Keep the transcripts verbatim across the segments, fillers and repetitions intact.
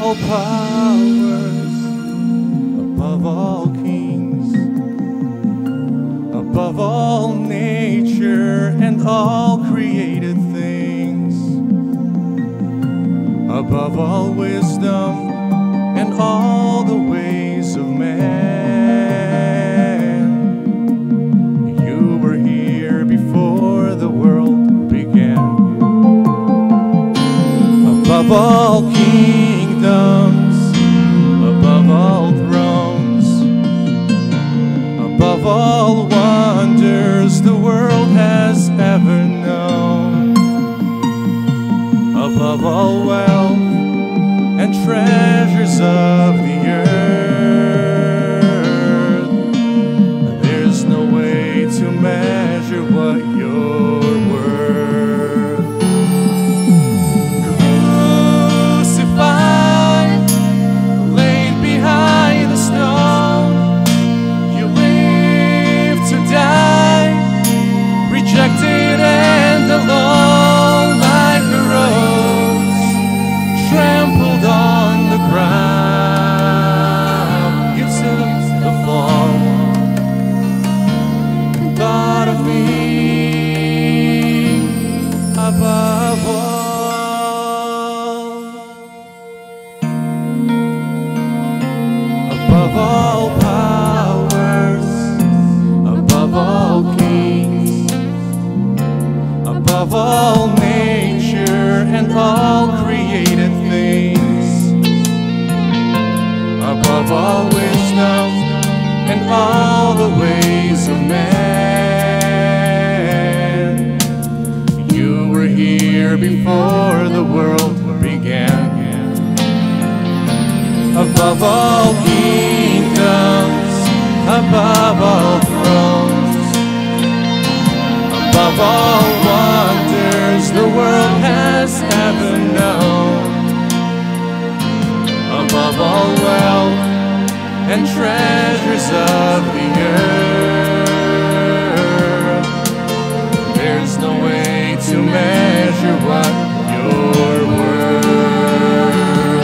all powers, above all kings, above all nature and all created things, above all wisdom and all the ways of man. You were here before the world began. Above all kingdoms, above all thrones, above all wonders the world has ever known, above all wealth and treasures of the earth, there's no way to measure what you're worth. Crucified, laid behind the stone, you live to die, rejected and alone like a rose, trampled on the ground. You took the fall, thought of me above all. Above all powers, above all kings, above all nature and all created things, above all wisdom and all the ways of man. You were here before the world began. Above all kingdoms, above all thrones, above all wonders the world has ever known, above all wealth and treasures of the earth, there's no way to measure what you're worth.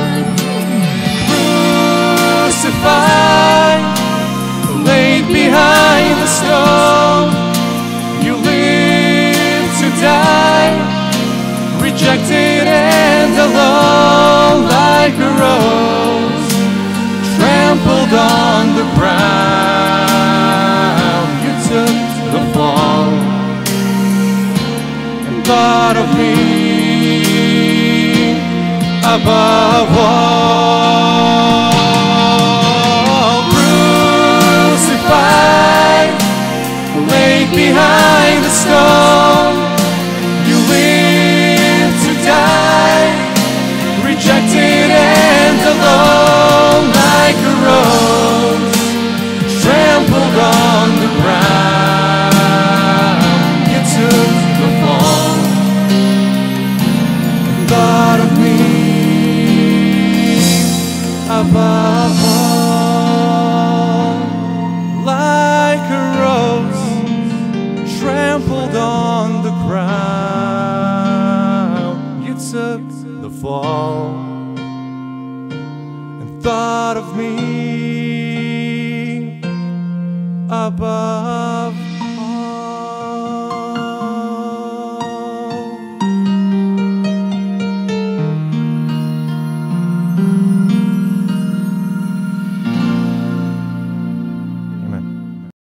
Crucified, laid behind the stone, you live to die, rejected and alone like a rose, trampled on the ground. You took the fall and thought of me above all. Crucified, laid behind the stone, you live to die, rejected and alone like a rose, trampled on the ground. You took the fall and thought of me above all, like a rose trampled on the ground. You took the fall and thought of me above